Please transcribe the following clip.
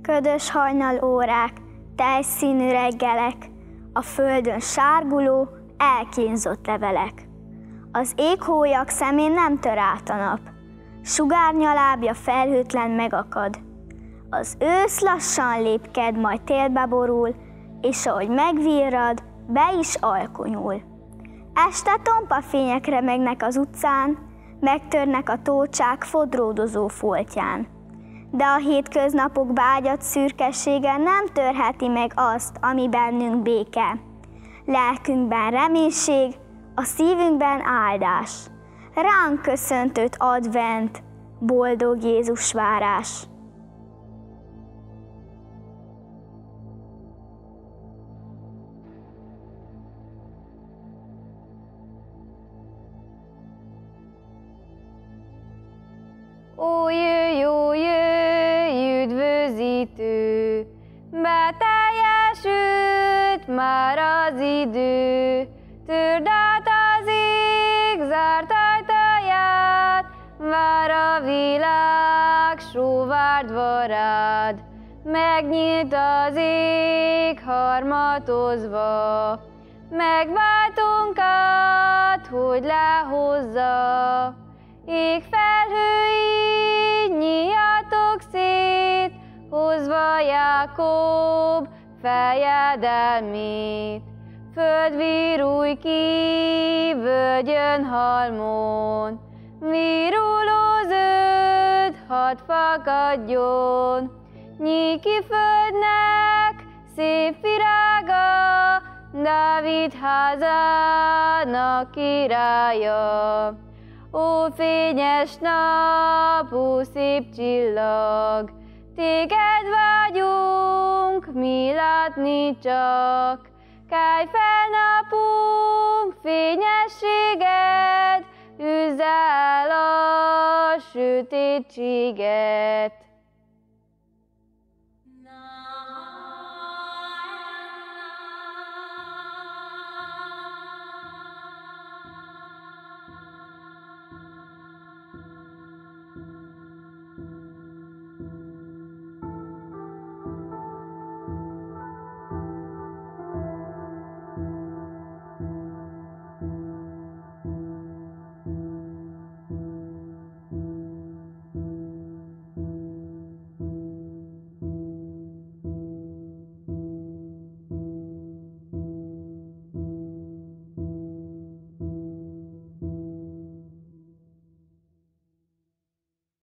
Ködös hajnal órák, tejszínű reggelek, a földön sárguló, elkínzott levelek. Az éghólyak szemén nem tör át a nap, sugárnyalábja felhőtlen megakad. Az ősz lassan lépked, majd télbe borul, és ahogy megvirrad, be is alkonyul. Este tompa fények remegnek az utcán, megtörnek a tócsák fodródozó foltján. De a hétköznapok vágyat szürkessége nem törheti meg azt, ami bennünk béke. Lelkünkben reménység, a szívünkben áldás. Ránk köszöntött advent, boldog Jézus várás. Ó, jöjj, jó, jöjj, üdvözítő, beteljesült már az idő. Törd át az ég zárt ajtaját, vár a világ, sóvárd varád. Megnyílt az ég harmatozva, megváltunkat, hogy lehozza. Égfelhői nyíljatok szét, hozva Jákob fejedelmét. Föld virulj ki völgyön halmon, viruló zöld hadd fakadjon. Nyíj ki földnek szép virága, Dávid házának királya. Ó, fényes nap, ó, szép csillag, téged vágyunk, mi látni csak. Kelj fel napunk, fényességed, üzd el a sötétséget.